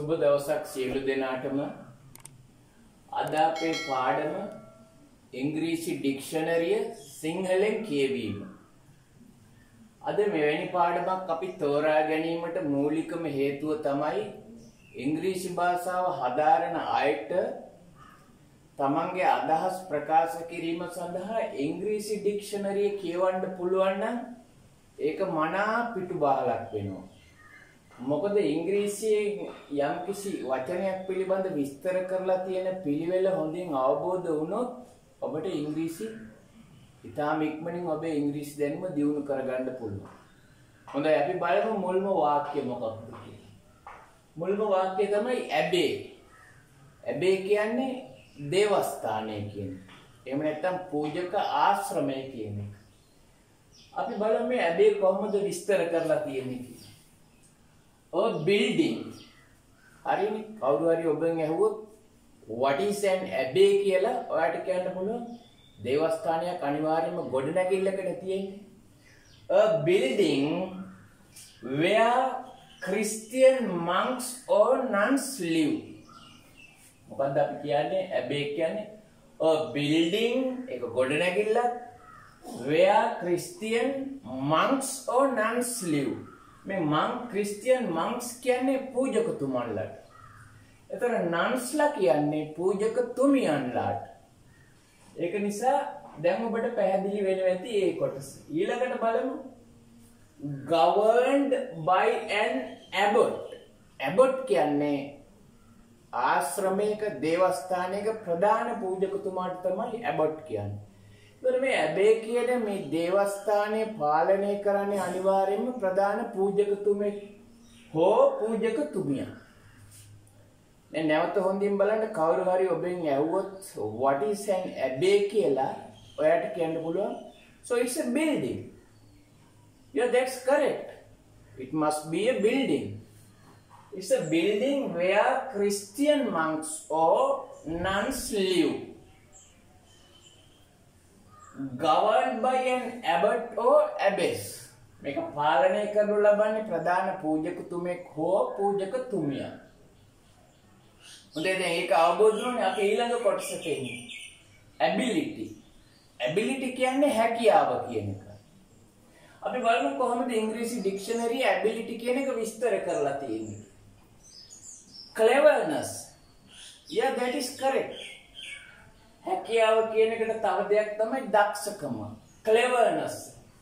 සුබ දවසක් සියලු දෙනාටම. අද අපේ පාඩම ඉංග්‍රීසි ඩික්ෂනරිය සිංහලෙන් කියවීම. අද මෙවැනි පාඩමක් අපි තෝරා ගැනීමට මූලිකම හේතුව තමයි ඉංග්‍රීසි භාෂාව හදාරන අයට තමන්ගේ අදහස් ප්‍රකාශ කිරීම සඳහා ඉංග්‍රීසි ඩික්ෂනරිය කියවන්න පුළුවන් නම් ඒක මනා පිටුබහලක් වෙනවා. මොකද ඉංග්‍රීසියෙන් යම්කිසි වචනයක් පිළිබඳ විස්තර කරලා තියෙන පිළිවෙල හොඳින් අවබෝධ වුණොත් ඔබට ඉංග්‍රීසි ඉතාම ඉක්මනින් ඔබේ ඉංග්‍රීසි දැනුම දියුණු කරගන්න පුළුවන්. හොඳයි අපි බලමු මුල්ම වාක්‍ය මොකක්ද කියලා. මුල්ම වාක්‍යය තමයි ඇබේ. ඇබේ කියන්නේ දේවස්ථානය කියන එක. එහෙම නැත්නම් පූජක ආශ්‍රමය කියන එක. අපි බලමු මේ ඇබේ කොහොමද විස්තර කරලා තියෙන්නේ කියලා. A building. හරිනේ. කවුරු හරි ඔබෙන් ඇහුවොත් what is an abbey කියලා ඔයාලට කියන්න පුළුවන්. දේවස්ථානයක් අනිවාර්යයෙන්ම ගොඩනැගිල්ලකට තියෙන්නේ. A building where Christian monks or nuns live. මොකක්ද අපි කියන්නේ abbey කියන්නේ? A building එක ගොඩනැගිල්ලක් where Christian monks or nuns live. මේ ක්‍රිස්තියන් මංක්ස් කියන්නේ පූජකතුමන්ලාට. එතන නන්ස්ලා කියන්නේ පූජකතුමියන්ලාට. ඒක නිසා දැන් ඔබට පැහැදිලි වෙනවා ඇති ඒ කොටස. ඊළඟට බලමු governed by an abbot. abbot කියන්නේ ආශ්‍රමයක දේවස්ථානයක ප්‍රධාන පූජකතුමාට තමයි abbot කියන්නේ. මේ ඇබේ කියන මේ දේවස්ථානය පාලනය කරන්නේ අනිවාර්යයෙන්ම ප්‍රධාන පූජකතුමෙක් හෝ පූජකතුමියක්. දැන් නැවත හොඳින් බලන්න කවුරු හරි ඔබෙන් ඇහුවොත් what is an abbey කියලා ඔයාලට කියන්න පුළුවන්. So it's a building. Yeah, that's correct. It must be a building. It's a building where Christian monks or nuns live. Governed by an abbot or abbess. මේක පාලනය කරනු ලබන්නේ ප්‍රධාන පූජකතුමෙක් හෝ පූජකතුමියක්. හොඳයි දැන් ඒක අවබෝධ වුණානේ අපි ඊළඟ කොටසට එන්නේ. ability. ability කියන්නේ හැකියාව කියන එක. අපි බලමු කොහොමද ඉංග්‍රීසි ඩික්ෂනරියේ ability කියන එක විස්තර කරලා තියෙන්නේ. cleverness. Yeah, that is correct. හැකියාව කියන එකට තව දෙයක් තමයි දක්ෂකම. cleverness,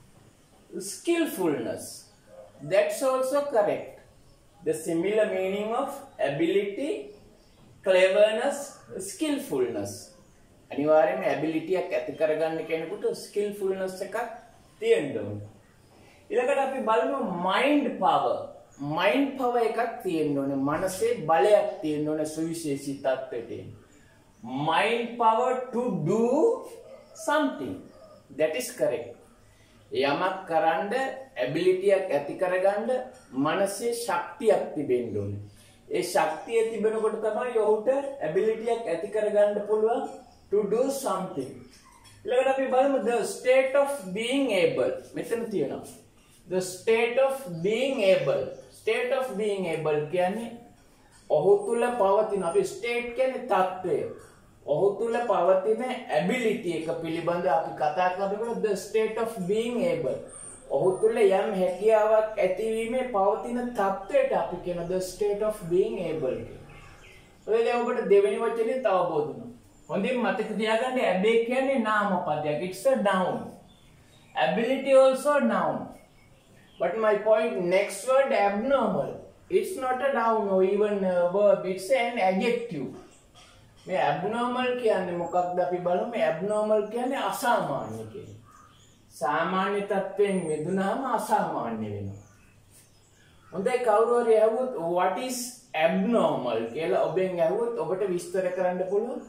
skillfulness. That's also correct. The similar meaning of ability, cleverness, skillfulness. අනිවාර්යයෙන්ම ability එකක් ඇති කරගන්න කෙනෙකුට skillfulness එකක් තියෙන්න ඕනේ. ඊළඟට අපි බලමු mind power. mind power එකක් තියෙන්න ඕනේ. මනසේ බලයක් තියෙන්න ඕනේ සුවිශේෂී තත්ත්වයට. mind power to do something. That is correct. යමක් කරන්න ability එකක් ඇති කරගන්න මනසේ ශක්තියක් තිබෙන්න ඕනේ. ඒ ශක්තිය තිබෙනකොට තමයි ඔහුට ability එකක් ඇති කරගන්න පුළුවන් to do something. ඊළඟට අපි බලමු the state of being able. මෙතන තියෙනවා. The state of being able. State of being able කියන්නේ ඔහු තුල පවතින අපි state කියන්නේ තත්ත්වය. ඔහු තුල පවතින ability එක පිළිබඳ අපි කතා කරනකොට the state of being able. ඔහු තුල යම් හැකියාවක් ඇතිවීමේ පවතින තත්ත්වයට අපි කියන the state of being able. ඔය දැන් ඔබට දෙවෙනි වචනේ තව අවබෝධ වෙනවා. හොඳින් මතක තියාගන්න abbey කියන්නේ නාම පදයක්. It's a noun. Ability also noun. But my point next word abnormal. It's not a noun or even a verb. It's an adjective. මේ abnormal කියන්නේ මොකක්ද අපි බලමු. මේ abnormal කියන්නේ අසාමාන්‍ය කියන්නේ. සාමාන්‍ය තත්ත්වයෙන් මිදුණාම අසාමාන්‍ය වෙනවා. හොඳයි කවුරු හරි ඇහුවොත් what is abnormal කියලා ඔබෙන් ඇහුවොත් ඔබට විස්තර කරන්න පුළුවන්.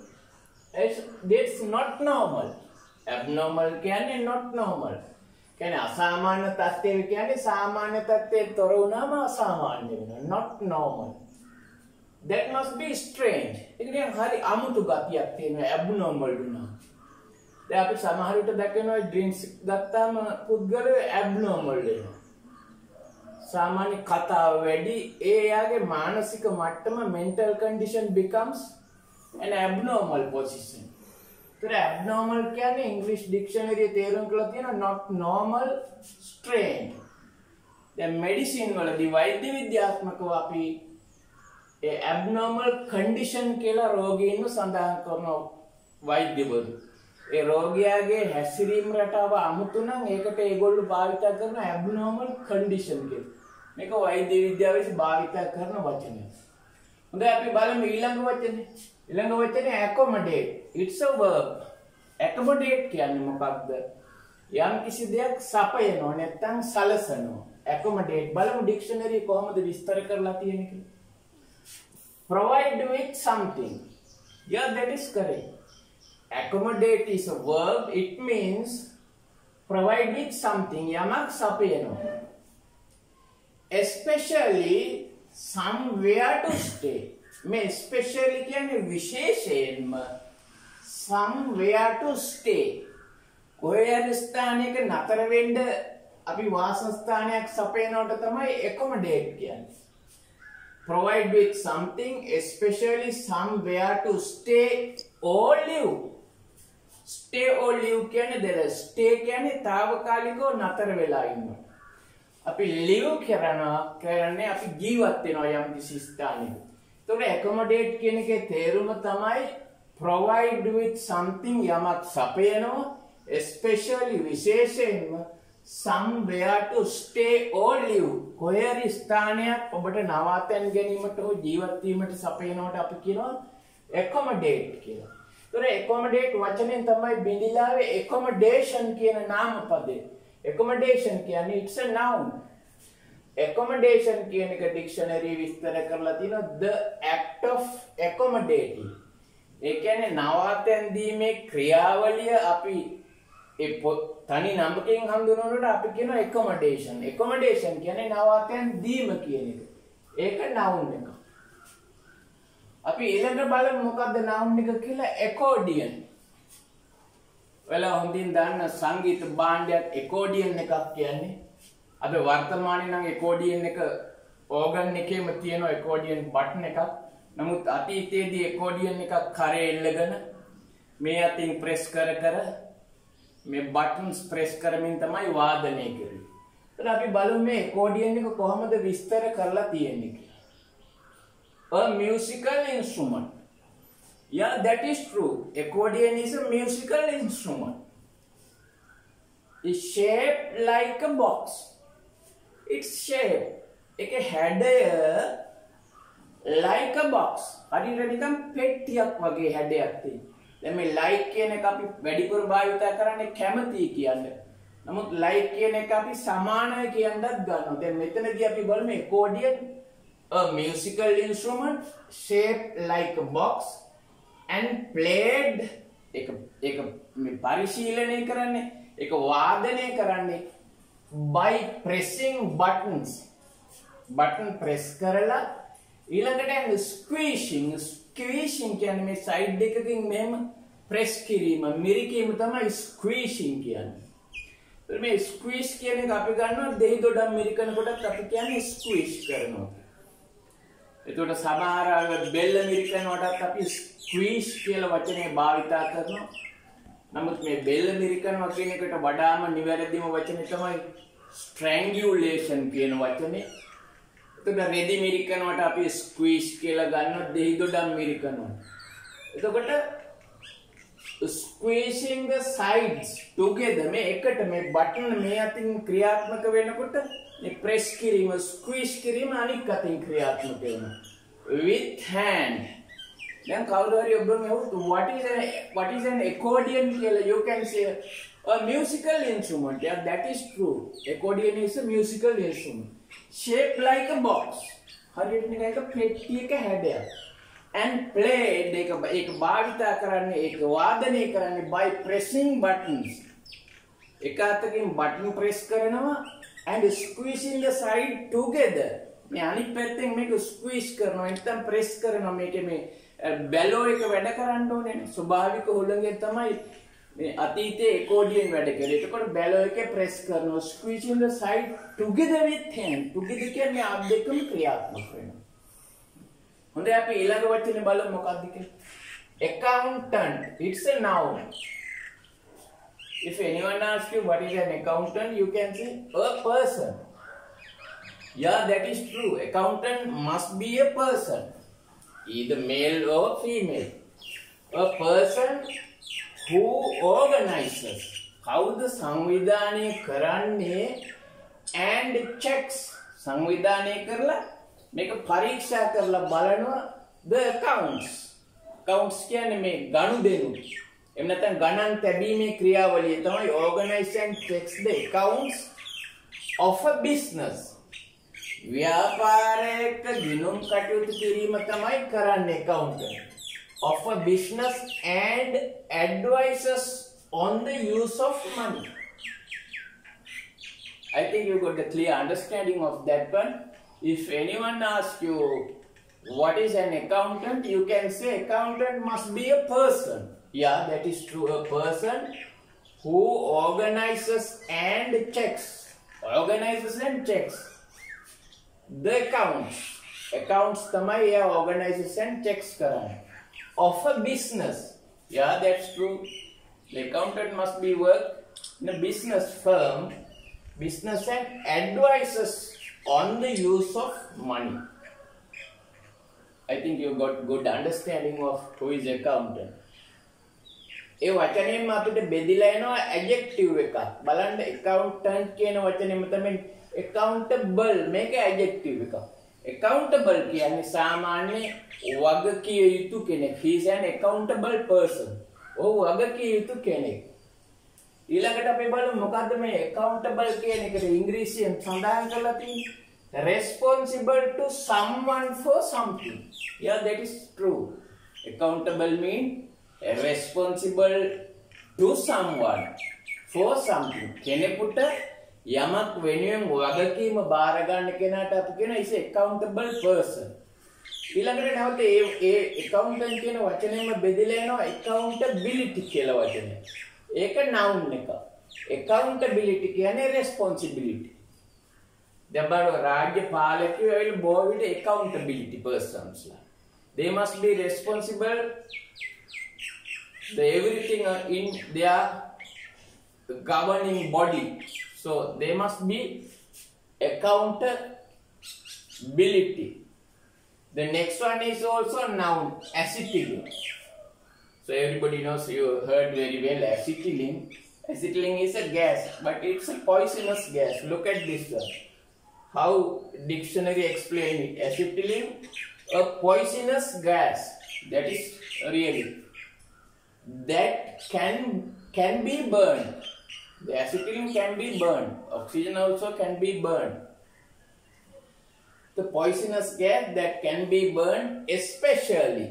That's not normal. Abnormal කියන්නේ not normal. කියන්නේ අසාමාන්‍ය තත්ත්වය කියන්නේ සාමාන්‍ය තත්ත්වයෙන් තොර වුණාම අසාමාන්‍ය වෙනවා. Not normal. That must be strange. ඒක නිකන් හරි අමුතු ගතියක් තියෙනවා abnormal වුණා. දැන් අපි සමහර විට දැකනවා drinks ගත්තාම පුද්ගලයා abnormal වෙනවා. සාමාන්‍ය කතාව වැඩි එයාගේ මානසික මට්ටම mental condition becomes an abnormal position. ඒතර abnormal කියන්නේ English dictionary එකේ තේරුම් කරලා තියෙනවා not normal strain. දැන් medicine වලදී වෛද්‍ය විද්‍යාත්මකව අපි ඒ abnormal condition කියලා රෝගීන්ව සඳහන් කරන වෛද්‍යවරු. ඒ රෝගියාගේ හැසිරීම රටාව අමුතු නම් ඒකට ඒගොල්ලෝ භාවිත කරන abnormal condition කියලා. මේක වෛද්‍ය විද්‍යාවේ භාවිත කරන වචනයක්. හොඳයි අපි බලමු ඊළඟ වචනේ. ඊළඟ වචනේ accommodate. It's a verb. accommodate කියන්නේ මොකක්ද? යම් කිසි දෙයක් සපයනවා නැත්නම් සලසනවා. accommodate බලමු dictionary කොහොමද විස්තර කරලා තියෙන්නේ කියලා. Provide with something. Yeah, that is correct. Accommodate is a verb. It means provide with something. යමක් සපයනවා. Especially somewhere to stay. මේ especially කියන්නේ විශේෂයෙන්ම somewhere to stay. කොහේ ස්ථානයක නතර වෙන්න අපි වාසස්ථානයක් සපයනවට තමයි accommodate කියන්නේ. Provide with something, especially somewhere to stay or live. Stay or live කියන්නේ දෙල stay කියන්නේ తాවකාලිකව නතර වෙලා ඉන්නවා. අපි live කරන්නේ අපි ජීවත් වෙනවා යම් කිසි ස්ථානයක. ඒතකොට accommodate කියන එකේ තේරුම තමයි provide with something යමක් සපයනවා, especially විශේෂයෙන්ම somewhere to stay or live. කොහේ ස්ථානයක් ඔබට නවාතැන් ගැනීමට හෝ ජීවත් වීමට සපයනවට අපි කියනවා accommodate කියලා. ඒතකොට accommodate වචනයෙන් තමයි බිඳිලාවේ accommodation කියන නාම පදේ. accommodation කියන්නේ it's a noun. accommodation කියන එක dictionary විස්තර කරලා තියෙනවා the act of accommodating. ඒ කියන්නේ නවාතැන් දීමේ ක්‍රියාවලිය අපි ඒ තනි නමකින් හඳුන්වනකොට අපි කියනවා accommodation. accommodation කියන්නේ නවාතැන් දීම කියන එක. ඒක noun එක. අපි ඊළඟට බලමු මොකක්ද noun එක කියලා accordion. ඔයාලා හොඳින් දන්න සංගීත භාණ්ඩයක් accordion එකක් කියන්නේ. අද වර්තමානයේ නම් accordion එක organ එකේම තියෙන accordion button එකක්. නමුත් අතීතයේදී accordion එකක් කරේ එල්ලගෙන මේ අතින් press කර මේ buttons press කරමින් තමයි වාදනය කරන්නේ. එතන අපි බලමු මේ accordion එක කොහොමද විස්තර කරලා තියෙන්නේ කියලා. A musical instrument. Yeah, that is true. Accordion is a musical instrument. It's shaped like a box. It's shaped. It had like a box. හරියට නිකන් පෙට්ටියක් වගේ හැඩයක් තියෙන. දැන් මේ like කියන එක අපි වැඩිපුර භාවිත කරන්නේ කැමති කියන්නේ. නමුත් like කියන එක අපි සමානයි කියන්නත් ගන්නවා. දැන් මෙතනදී අපි බලමු accordion a musical instrument shaped like a box and played එක මේ පරිශීලනය කරන්නේ ඒක වාදනය කරන්නේ by pressing buttons. button press කරලා ඊළඟට squeezing කියන්නේ මේ side එකකින් මෙහෙම press කිරීම මිරිකීම තමයි squeezing කියන්නේ. ඒත් මේ squeeze කියන එක අපි ගන්නවා දෙහි දොඩම් මිරිකනකොටත් අපි කියන්නේ squeeze කරනවා. එතකොට සමහර බෙල්ල මිරිකනකොටත් අපි squeeze කියලා වචනේ භාවිත කරනවා. නමුත් මේ බෙල්ල මිරිකනවා කියන එකට වඩාම නිවැරදිම වචනේ තමයි strangulation කියන වචනේ. එතකොට රෙදි මිරිකනවට අපි squeeze කියලා ගන්නවා දෙහි දොඩම් මිරිකනවා. එතකොට squeezing the sides together මේ එකට මේ බටන් මේ අතින් ක්‍රියාත්මක වෙනකොට මේ press කිරීම squeeze කිරීම අනික් අතින් ක්‍රියාත්මක වෙනවා with hand. දැන් කවුරු හරි ඔබෙන් අහුවොත් what is an accordion කියලා you can say a musical instrument. Yeah, that is true. Accordion is a musical instrument shaped like a box. හරියට නිකන් එක පෙට්ටියක හැඩයක්. And played ඒක භාවිත කරන්නේ ඒක වාදනය කරන්නේ by pressing buttons. එක අතකින් button press කරනවා and squeezing the side together. මේ අනිත් පැත්තෙන් මේක squeeze කරනවා නැත්නම් press කරනවා මේකේ මේ බැලෝ එක වැඩ කරන්න ඕනේ. ස්වභාවික හුළඟේ තමයි මේ අතීතයේ accordion වැඩ කරේ. එතකොට bellow එකේ press කරනවා. Squeezing the side together with hand. Together කියන්නේ අත් දෙකම ක්‍රියාත්මක වෙනවා. හොඳයි අපි ඊළඟ වචනේ බලමු මොකක්ද කියලා. Accountant. It's a noun. If anyone asks you what is an accountant, you can say a person. Yeah, that is true. Accountant must be a person, either male or female. A person who organizes. කවුද සංවිධානය කරන්නේ and checks. සංවිධානය කරලා මේක පරීක්ෂා කරලා බලනවා the accounts. Accounts කියන්නේ මේ ගනුදෙනු. එහෙම නැත්නම් ගණන් තැබීමේ ක්‍රියාවලිය තමයි organize and checks the accounts of a business. ව්‍යාපාරයක දිනුම් කටයුතු කිරීම තමයි කරන්නේ accountant. Of a business and advises on the use of money. I think you got a clear understanding of that one. If anyone asks you what is an accountant, you can say accountant must be a person. Yeah, that is true. A person who organizes and checks. Organizes and checks the accounts. Accounts tamai ya organizes and checks karane. Of a business. Yeah, that's true. The accountant must be work in a business firm. Business and advises on the use of money. I think you got good understanding of who is accountant. ඒ වචනයෙන්ම අපිට බෙදිලා එනවා adjective එකක්. බලන්න accountant කියන වචනයෙම තමයි accountable මේක adjective එකක්. Accountable කියන්නේ සාමාන්‍ය වගකිය යුතු කෙනෙක්. He is an accountable person. ඔහු වගකිය යුතු කෙනෙක්. ඊළඟට අපි බලමු මොකද්ද මේ accountable කියන එකට ඉංග්‍රීසියෙන් සඳහන් කරලා තියෙන්නේ. Responsible to someone for something. Yeah, that is true. Accountable mean responsible to someone for something. කෙනෙකුට යමක් වෙනුවෙන් වගකීම බාර ගන්න කෙනාට අපි කියන is accountable person. ඊළඟට නැවත ඒ accountant කියන වචනයෙම බෙදලා එනවා accountability කියලා වචනය. ඒක noun එක. accountability කියන්නේ responsibility. දැන් බලන්න රාජ්‍ය පාලකයෝ ඇවිල්ලා බොහෝ විට accountability persons ලා. They must be responsible the everything in their governing body. So they must be accountability. The next one is also noun, acetylene. So everybody knows, you heard very well acetylene. Acetylene is a gas, but it's a poisonous gas. Look at this one. How dictionary explain it. Acetylene, a poisonous gas. That is really that can be burned. The acetylene can be burned. Oxygen also can be burned. The poisonous gas that can be burned, especially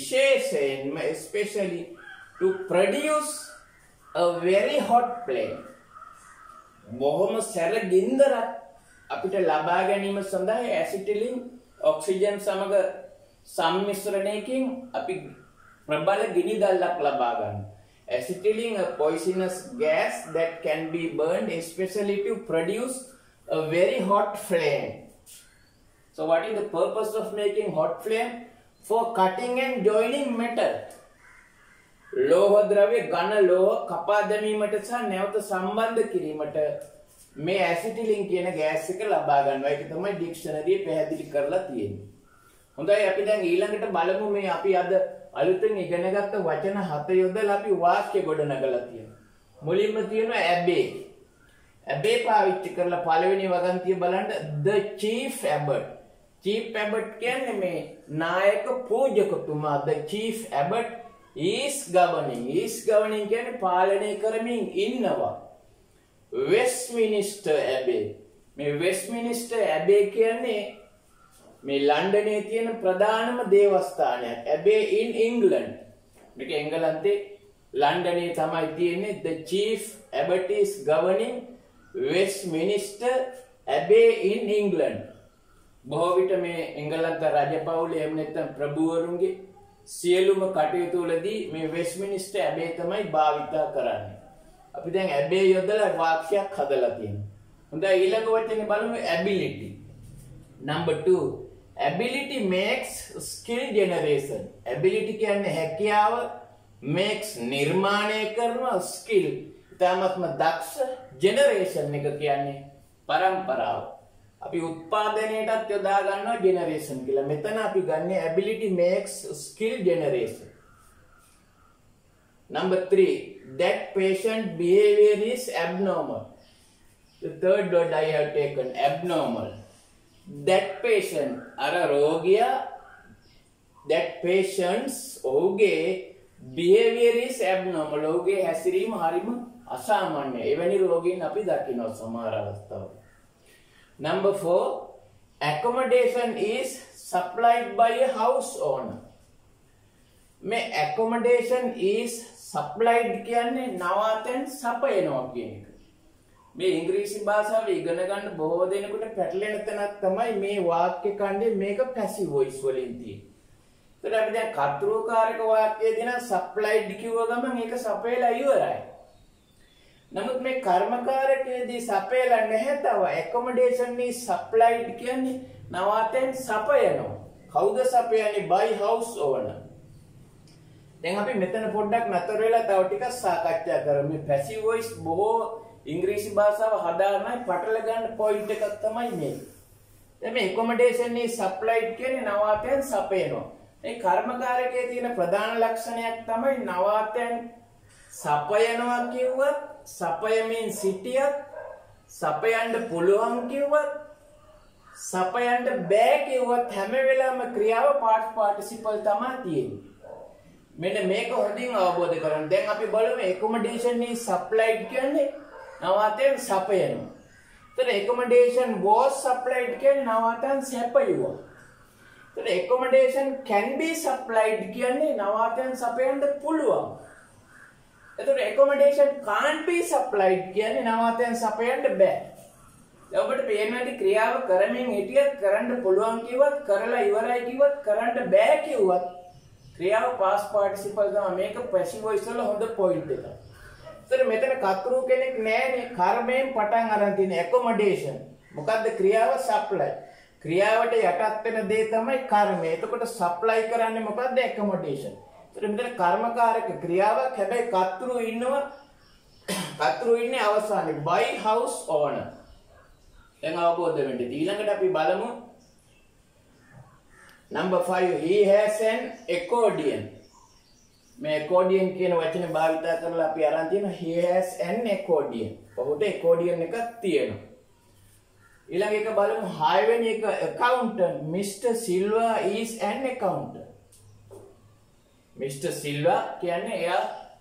to produce a very hot flame. බොහොම සැර ගින්දරක් අපිට ලබා ගැනීම සඳහා acetylene oxygen සමග සම්මිශ්‍රණයකින් අපි ප්‍රබල ගිනි දැල්ලක් ලබා ගන්නවා. Acetylene, a poisonous gas that can be burned, especially to produce a very hot flame. So what is the purpose of making hot flame? For cutting and joining metal. ලෝහ ද්‍රව්‍ය ඝන ලෝහ කපා දැමීමට සහ නැවත සම්බන්ධ කිරීමට මේ acetylene කියන ගෑස් එක ලබා ගන්නවා. ඒක තමයි ඩික්ෂනරියේ පැහැදිලි කරලා තියෙන්නේ. හොඳයි අපි දැන් ඊළඟට බලමු මේ අපි අද අලුතෙන් ඉගෙනගත්ත වචන 7 යොදලා අපි වාක්‍ය ගොඩනගලා තියෙනවා. මුලින්ම තියෙනවා ඇබේ. ඇබේ පාවිච්චි කරලා පළවෙනි වගන්තිය බලන්න the chief abbot. chief abbot කියන්නේ මේ නායක පූජකතුමා. The chief abbot is governing. Is governing කියන්නේ පාලනය කරමින් ඉන්නවා. Westminster Abbey. මේ Westminster Abbey කියන්නේ මේ ලන්ඩනයේ තියෙන ප්‍රධානම දේවස්ථානයක්. Abbey in England. මේක එංගලන්තේ ලන්ඩනයේ තමයි තියෙන්නේ. The chief abbot is governing Westminster Abbey in England. බොහෝ විට මේ එංගලන්ත රජ පවුලේ එහෙම නැත්නම් ප්‍රභූවරුන්ගේ සියලුම කටයුතු වලදී මේ වෙස්ට්මිනිස්ටර් ඇබේ තමයි භාවිතා කරන්නේ. අපි දැන් ඇබේ යොදලා වාක්‍යයක් හදලා තියෙනවා. හොඳයි ඊළඟ වචනේ බලමු ability. Number 2. Ability makes skill generation. Ability කියන්නේ හැකියාව, makes නිර්මාණය කරන, skill ඊටාත්ම දක්ෂ, generation එක කියන්නේ පරම්පරාව. අපි උත්පාදනයටත් යොදා ගන්නවා generation කියලා. මෙතන අපි ගන්නේ ability makes skill generation. Number 3. That patient behavior is abnormal. The third word I have taken, abnormal. That patient, ara rogiya, that patient's oge behavior is abnormal. Oge hasirima harima asamanya. Evani rogin api dakinawa samara avasthawala. Number 4, accommodation is supplied by a house owner. මේ accommodation is supplied කියන්නේ නවාතැන් සපයනවා කියන එක. මේ ඉංග්‍රීසි භාෂාව ඉගෙන ගන්න බොහෝ දෙනෙකුට පැටලෙන තැනක් තමයි මේ වාක්‍ය ඛණ්ඩේ මේක passive voice වලින් තියෙන්නේ. ඒතර අපි දැන් කර්තෘකාරක වාක්‍යයේදී නම් supplied කිව්ව ගමන් ඒක සපයලා ඉවරයි. නමුත් මේ කර්මකාරකයේදී සපයලා නැහැ තව. accommodation is supplied කියන්නේ නවාතැන් සපයනවා. කවුද සපයන්නේ? by house owner. දැන් අපි මෙතන පොඩ්ඩක් නතර වෙලා තව ටිකක් සාකච්ඡා කරමු. මේ passive voice බොහෝ ඉංග්‍රීසි භාෂාව හදාගන්න පටල ගන්න පොයින්ට් එකක් තමයි මේක. දැන් මේ accommodation is supplied කියන්නේ නවාතැන් සපයනවා. මේ කර්මකාරකයේ තියෙන ප්‍රධාන ලක්ෂණයක් තමයි නවාතැන් සපයනවා කිව්වත්, සපයමින් සිටියත්, සපයන්න පුළුවන් කිව්වත්, සපයන්න බෑ කිව්වත් හැම වෙලාවෙම ක්‍රියාව past participle තමයි තියෙන්නේ. මෙන්න මේක හොඳින් අවබෝධ කරගන්න. දැන් අපි බලමු accommodation is supplied කියන්නේ නවාතැන් සපයනවා. එතන accommodation was supplied කියන්නේ නවාතැන් සැපයුවා. එතන accommodation can be supplied කියන්නේ නවාතැන් සපයන්න පුළුවන්. එතකොට accommodation can't be supplied කියන්නේ නවාතැන් සපයන්න බෑ. දැන් ඔබට පේනවාද ක්‍රියාව කරමින් හිටියත් කරන්න පුළුවන් කිව්වත්, කරලා ඉවරයි කිව්වත්, කරන්න බෑ කිව්වත් ක්‍රියාව past participle තමයි. මේක passive voice වල හොඳ point එකක්. ඒතර මෙතන කර්තෘ කෙනෙක් නෑනේ. කර්මයෙන් පටන් අරන් තියෙන accommodation. මොකද්ද ක්‍රියාව? supply. ක්‍රියාවට යටත් වෙන දේ තමයි කර්මය. එතකොට supply කරන්නේ මොකද්ද? accommodation. ඒතර මෙතන කර්මකාරක ක්‍රියාවක්. හැබැයි කර්තෘ ඉන්නවා. කර්තෘ ඉන්නේ අවසානයේ by house owner. දැන් අවබෝධ වෙන්න. ඊළඟට අපි බලමු Number 5, he has an accordion. මේ accordion කියන වචනේ භාවිත කරලා අපි අරන් තියෙනවා he has an accordion. ඔහුට accordion එකක් තියෙනවා. ඊළඟ එක බලමු 6 වෙනි එක accountant. Mr. Silva is an accountant. Mr. Silva කියන්නේ එයා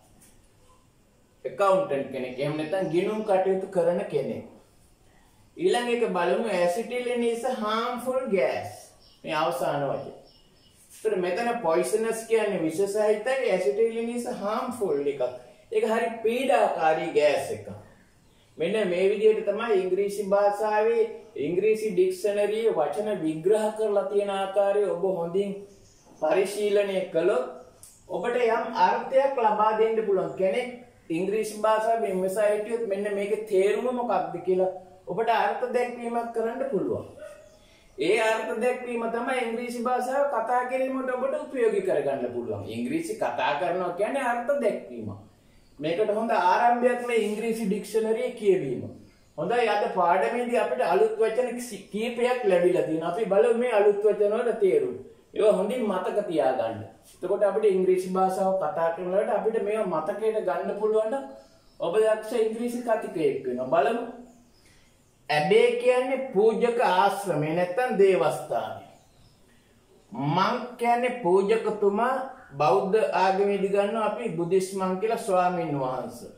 accountant කෙනෙක්. එහෙම නැත්නම් ගිණුම් කටයුතු කරන කෙනෙක්. ඊළඟ එක බලමු acetylene is a harmful gas. මේ අවසාන වචනේ. ඒතර මෙතන poisonous කියන්නේ විෂ සහිතයි, acetylene is harmful එකක්. ඒක හරි පීඩාකාරී ගෑස් එකක්. මෙන්න මේ විදිහට තමයි ඉංග්‍රීසි භාෂාවේ ඉංග්‍රීසි ඩික්ෂනරියේ වචන විග්‍රහ කරලා තියෙන ආකාරය ඔබ හොඳින් පරිශීලනය කළොත් ඔබට යම් අර්ථයක් ලබා දෙන්න පුළුවන්. කෙනෙක් ඉංග්‍රීසි භාෂාවේ මෙසා හිටියොත් මෙන්න මේකේ තේරුම මොකක්ද කියලා ඔබට අර්ථ දැක්වීමක් කරන්න පුළුවන්. ඒ අර්ථ දැක්වීම තමයි ඉංග්‍රීසි භාෂාව කතා කිරීමට ඔබට උපයෝගී කරගන්න පුළුවන්. ඉංග්‍රීසි කතා කරනවා කියන්නේ අර්ථ දැක්වීම. මේකට හොඳ ආරම්භයක් මේ ඉංග්‍රීසි ඩික්ෂනරියේ කියවීම. හොඳයි අද පාඩමේදී අපිට අලුත් වචන කීපයක් ලැබිලා තියෙනවා. අපි බලමු මේ අලුත් වචන වල තේරුම. ඒවා හොඳින් මතක තියාගන්න. එතකොට අපිට ඉංග්‍රීසි භාෂාව කතා කරනකොට අපිට මේවා මතකයට ගන්න පුළුවන් නම් ඔබ දක්ෂ ඉංග්‍රීසි කතිකයෙක් වෙනවා. බලමු. ඇබේ කියන්නේ පූජක ආශ්‍රමය නැත්නම් දේවස්ථානය. මං කියන්නේ පූජකතුමා. බෞද්ධ ආගමේදී ගන්නවා අපි බුද්දිස්ට් මං කියලා ස්වාමීන් වහන්සේ.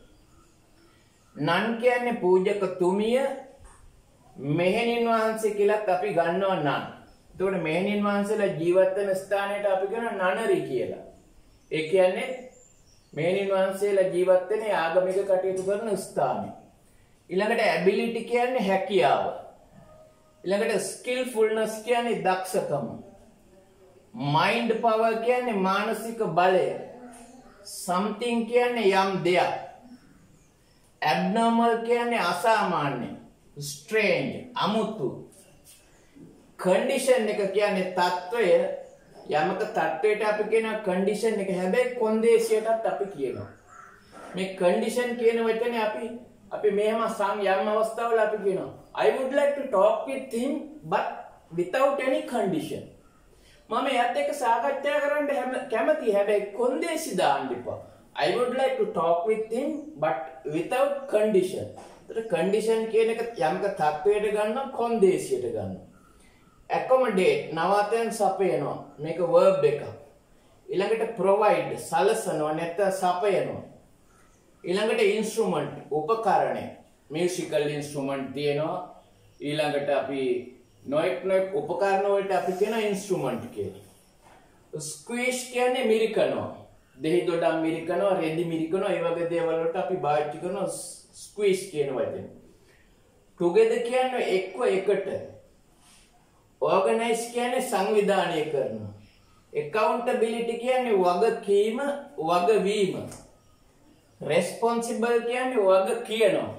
නන් කියන්නේ පූජකතුමිය. මෙහෙණින් වහන්සේ කියලාත් අපි ගන්නවා නන්. එතකොට මෙහෙණින් වහන්සේලා ජීවත් වෙන ස්ථානයට අපි කියනවා නනරි කියලා. ඒ කියන්නේ මෙහෙණින් වහන්සේලා ජීවත් වෙන ආගමික කටයුතු කරන ස්ථානය. ඊළඟට ability කියන්නේ හැකියාව. ඊළඟට skillfulness කියන්නේ දක්ෂකම. mind power කියන්නේ මානසික බලය. something කියන්නේ යම් දෙයක්. abnormal කියන්නේ අසාමාන්‍ය, strange, අමුතු. condition එක කියන්නේ తত্ত্বය. යමක තත්ත්වයට අපි කියනවා condition එක. හැබැයි කොන්දේසියටත් අපි කියනවා. මේ condition කියන වචනේ අපි මෙහෙම යම් අවස්ථාවල අපි කියනවා I would like to talk with him but without any condition. මම එයාත් එක්ක සාකච්ඡා කරන්න කැමතියි. හැබැයි කොන්දේසි දාන්න එපා. I would like to talk with him but without condition. ඒතර condition කියන එක යම්ක තත්ත්වයට ගන්නවා, කොන්දේසියට ගන්නවා. accommodate නවතෙන් සපයනවා. මේක verb එකක්. ඊළඟට provide සලසනවා නැත්නම් සපයනවා. ඊළඟට instrument උපකරණය. musical instrument තියෙනවා. ඊළඟට අපි නොඑක් උපකරණ වලට අපි කියන instrument කියලා. squish කියන්නේ මිරිකනවා. දෙහි දොඩම් මිරිකනවා, රෙදි මිරිකනවා, ඒ වගේ දේවල් වලට අපි භාවිත කරන squish කියන වචනේ. together කියන්නේ එක්ව එකට. organize කියන්නේ සංවිධානය කරනවා. accountability කියන්නේ වගකීම, වගවීම. responsible කියන්නේ වග කියනවා.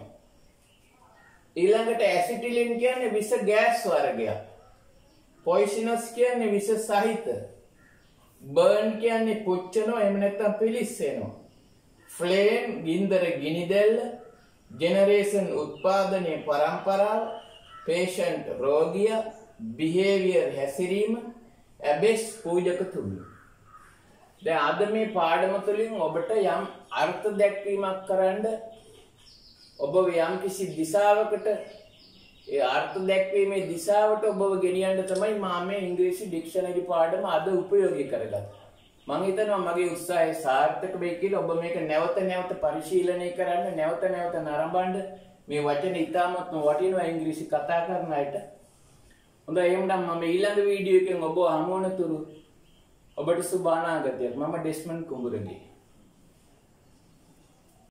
ඊළඟට acetylene කියන්නේ විස ගෑස් වර්ගයක්. poisonous කියන්නේ විස සහිත. burn කියන්නේ පුච්චනවා, එහෙම නැත්නම් පිලිස්සෙනවා. flame ගින්දර ගිනිදැල්ල. generation උත්පාදනයේ පරම්පරාව. patient රෝගියා. behavior හැසිරීම. abyss පූජකතුමිය. දැන් අද මේ පාඩම තුළින් ඔබට යම් අර්ථ දැක්වීමක් කරන්න, ඔබ යම් කිසි දිශාවකට ඒ අර්ථ දැක්වීමේ දිශාවට ඔබව ගෙනියන්න තමයි මම මේ ඉංග්‍රීසි ඩික්ෂනරි පාඩම අද උපයෝගී කරගත්තේ. මම හිතනවා මගේ උත්සාහය සාර්ථක වෙයි කියලා. ඔබ මේක නැවත නැවත පරිශීලනය කරන්න, නැවත නැවත නරඹන්න. මේ වචන ඉතාමත්ම වටිනවා ඉංග්‍රීසි කතා කරන අයට. හොඳයි, එහෙනම් මම ඊළඟ වීඩියෝ එකෙන් ඔබව හමු වන තුරු ඔබට සුබ අනාගතයක්. මම ඩෙස්මන්ඩ් කුඹුරගේ.